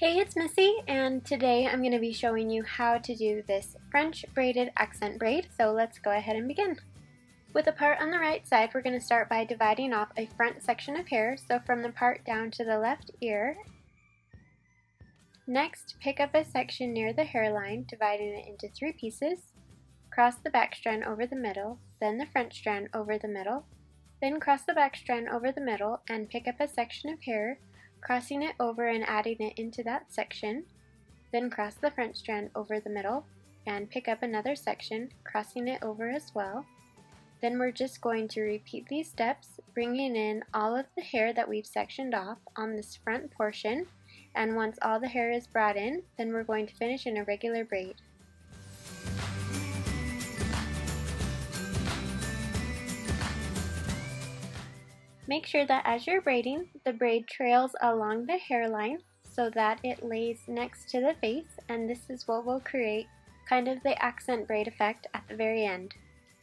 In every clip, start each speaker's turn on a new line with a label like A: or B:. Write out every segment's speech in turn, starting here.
A: Hey, it's Missy, and today I'm going to be showing you how to do this French braided accent braid, so let's go ahead and begin. With the part on the right side, we're going to start by dividing off a front section of hair, so from the part down to the left ear. Next, pick up a section near the hairline, dividing it into 3 pieces. Cross the back strand over the middle, then the front strand over the middle, then cross the back strand over the middle and pick up a section of hair, crossing it over and adding it into that section, then cross the front strand over the middle and pick up another section, crossing it over as well. Then we're just going to repeat these steps, bringing in all of the hair that we've sectioned off on this front portion, and once all the hair is brought in, then we're going to finish in a regular braid. Make sure that as you're braiding, the braid trails along the hairline so that it lays next to the face, and this is what will create kind of the accent braid effect at the very end.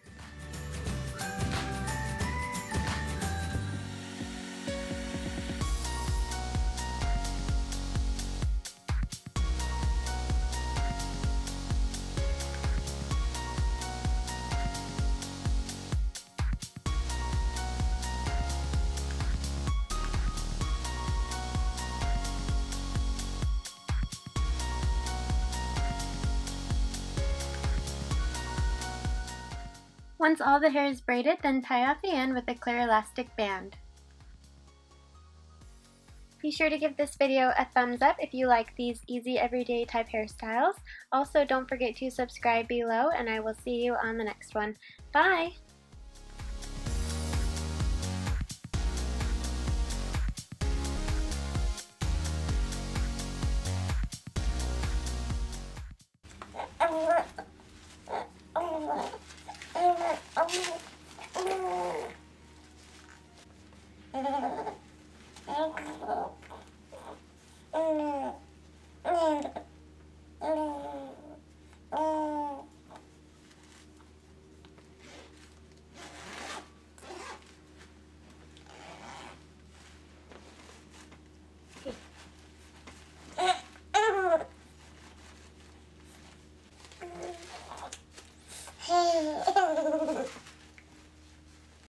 A: Once all the hair is braided, then tie off the end with a clear elastic band. Be sure to give this video a thumbs up if you like these easy everyday type hairstyles. Also, don't forget to subscribe below, and I will see you on the next one. Bye!